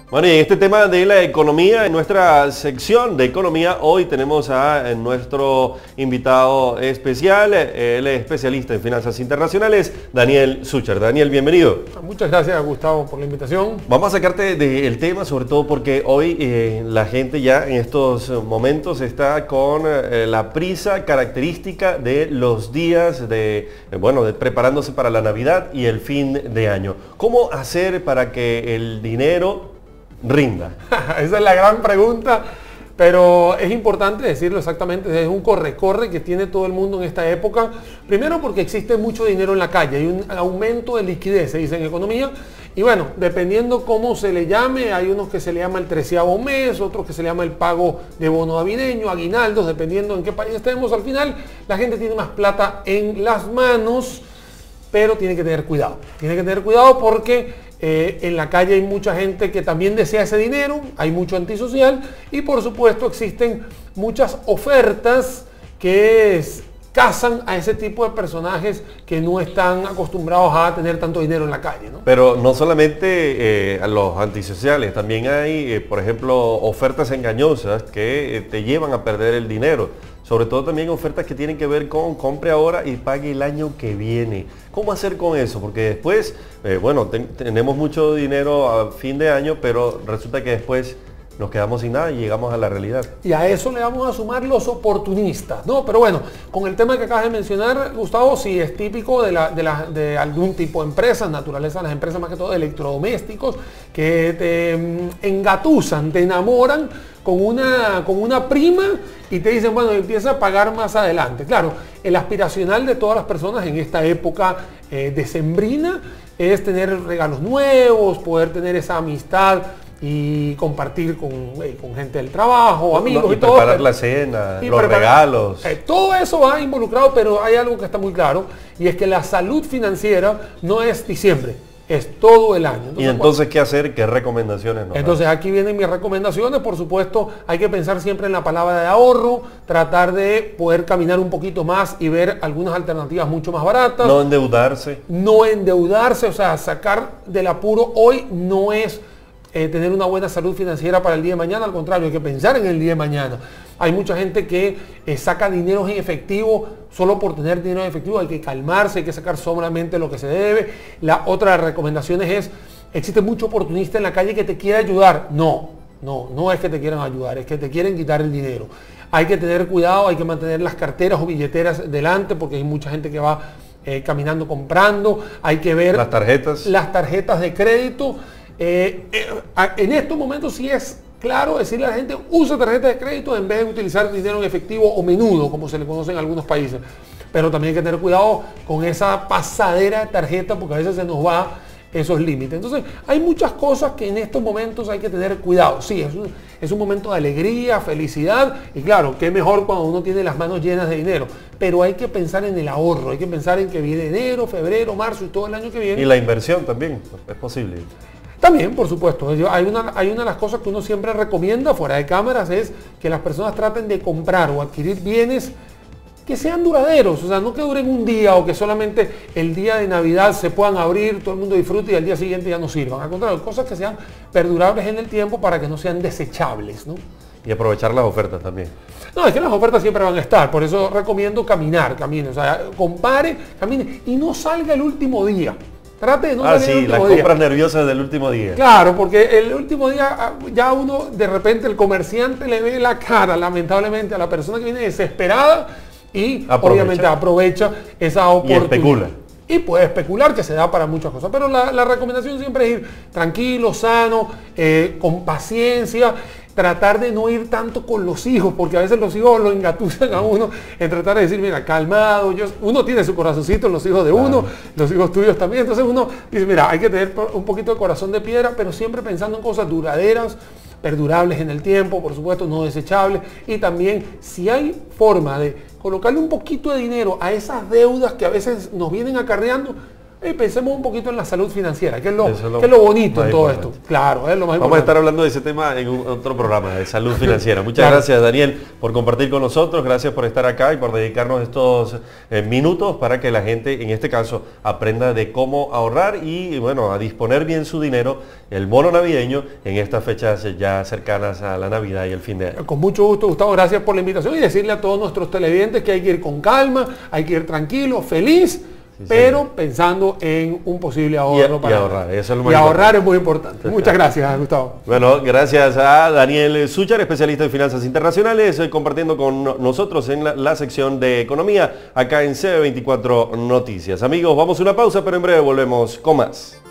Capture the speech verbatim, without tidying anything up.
Bueno, y en este tema de la economía, en nuestra sección de economía, hoy tenemos a nuestro invitado especial, el especialista en finanzas internacionales, Daniel Sucher. Daniel, bienvenido. Muchas gracias, Gustavo, por la invitación. Vamos a sacarte del tema, sobre todo porque hoy eh, la gente ya en estos momentos está con eh, la prisa característica de los días de, eh, bueno, de preparándose para la Navidad y el fin de año. ¿Cómo hacer para que el dinero rinda? Esa es la gran pregunta, pero es importante decirlo exactamente. Es un corre-corre que tiene todo el mundo en esta época. Primero porque existe mucho dinero en la calle, hay un aumento de liquidez, se dice en economía, y bueno, dependiendo cómo se le llame, hay unos que se le llama el treceavo mes, otros que se le llama el pago de bono navideño, aguinaldos, dependiendo en qué país estemos. Al final la gente tiene más plata en las manos, pero tiene que tener cuidado. Tiene que tener cuidado porque Eh, en la calle hay mucha gente que también desea ese dinero, hay mucho antisocial y por supuesto existen muchas ofertas que es, cazan a ese tipo de personajes que no están acostumbrados a tener tanto dinero en la calle, ¿no? Pero no solamente eh, a los antisociales, también hay, eh, por ejemplo, ofertas engañosas que eh, te llevan a perder el dinero. Sobre todo también ofertas que tienen que ver con compre ahora y pague el año que viene. ¿Cómo hacer con eso? Porque después, eh, bueno, ten, tenemos mucho dinero a fin de año, pero resulta que después nos quedamos sin nada y llegamos a la realidad. Y a eso le vamos a sumar los oportunistas, ¿no? Pero bueno, con el tema que acabas de mencionar, Gustavo, sí es típico de, la, de, la, de algún tipo de empresas, naturaleza, las empresas más que todo de electrodomésticos, que te mm, engatusan, te enamoran con una, con una prima y te dicen, bueno, empieza a pagar más adelante. Claro, el aspiracional de todas las personas en esta época eh, decembrina es tener regalos nuevos, poder tener esa amistad y compartir con, eh, con gente del trabajo, amigos no, y, y todo. preparar la cena, y los preparar, regalos. Eh, todo eso va involucrado, pero hay algo que está muy claro y es que la salud financiera no es diciembre, es todo el año. Entonces, ¿Y entonces qué hacer? ¿Qué recomendaciones nos Entonces aquí vienen mis recomendaciones. Por supuesto, hay que pensar siempre en la palabra de ahorro, tratar de poder caminar un poquito más y ver algunas alternativas mucho más baratas. No endeudarse. No endeudarse, o sea, sacar del apuro hoy no es eh, tener una buena salud financiera para el día de mañana, al contrario, hay que pensar en el día de mañana. Hay mucha gente que eh, saca dinero en efectivo solo por tener dinero en efectivo. Hay que calmarse, hay que sacar solamente lo que se debe. La otra de las recomendaciones es, existe mucho oportunista en la calle que te quiere ayudar. No, no, no es que te quieran ayudar, es que te quieren quitar el dinero. Hay que tener cuidado, hay que mantener las carteras o billeteras delante porque hay mucha gente que va eh, caminando comprando. Hay que ver las tarjetas. Las tarjetas de crédito. Eh, eh, en estos momentos sí es claro decirle a la gente, usa tarjeta de crédito en vez de utilizar dinero en efectivo o menudo, como se le conoce en algunos países. Pero también hay que tener cuidado con esa pasadera de tarjeta porque a veces se nos va esos límites. Entonces, hay muchas cosas que en estos momentos hay que tener cuidado. Sí, es un, es un momento de alegría, felicidad y claro, qué mejor cuando uno tiene las manos llenas de dinero. Pero hay que pensar en el ahorro, hay que pensar en que viene enero, febrero, marzo y todo el año que viene. Y la inversión también, es posible. También, por supuesto, hay una, hay una de las cosas que uno siempre recomienda fuera de cámaras es que las personas traten de comprar o adquirir bienes que sean duraderos, o sea, no que duren un día o que solamente el día de Navidad se puedan abrir, todo el mundo disfrute y al día siguiente ya no sirvan. Al contrario, cosas que sean perdurables en el tiempo para que no sean desechables, ¿no? Y aprovechar las ofertas también. No, es que las ofertas siempre van a estar, por eso recomiendo caminar, camine, o sea, compare, camine y no salga el último día. Trate de no ah, salir sí, el último las día. compras nerviosas del último día. Claro, porque el último día ya uno, de repente el comerciante le ve la cara, lamentablemente, a la persona que viene desesperada y aprovecha. Obviamente aprovecha esa oportunidad. Y especula. Y puede especular, que se da para muchas cosas. Pero la, la recomendación siempre es ir tranquilo, sano, eh, con paciencia. Tratar de no ir tanto con los hijos, porque a veces los hijos lo engatusan a uno en tratar de decir, mira, calmado, yo, uno tiene su corazoncito en los hijos de uno, claro. Los hijos tuyos también, entonces uno dice, mira, hay que tener un poquito de corazón de piedra, pero siempre pensando en cosas duraderas, perdurables en el tiempo, por supuesto, no desechables, y también si hay forma de colocarle un poquito de dinero a esas deudas que a veces nos vienen acarreando, Y pensemos un poquito en la salud financiera, que es lo, Eso es lo que es lo bonito en todo importante. esto. Claro, es lo más Vamos a importante. estar hablando de ese tema en un, otro programa de salud financiera. Muchas Claro. gracias, Daniel, por compartir con nosotros. Gracias por estar acá y por dedicarnos estos eh, minutos para que la gente, en este caso, aprenda de cómo ahorrar y, bueno, a disponer bien su dinero, el bono navideño, en estas fechas ya cercanas a la Navidad y el fin de año. Con mucho gusto, Gustavo, gracias por la invitación y decirle a todos nuestros televidentes que hay que ir con calma, hay que ir tranquilo, feliz, Sí, pero señor. pensando en un posible Y, ahorro y para ahorrar, eso es lo y más ahorrar importante. es muy importante. Muchas gracias, Gustavo. Bueno, gracias a Daniel Suchar, especialista en finanzas internacionales, eh, compartiendo con no- nosotros en la, la sección de economía, acá en C B veinticuatro Noticias. Amigos, vamos a una pausa, pero en breve volvemos con más.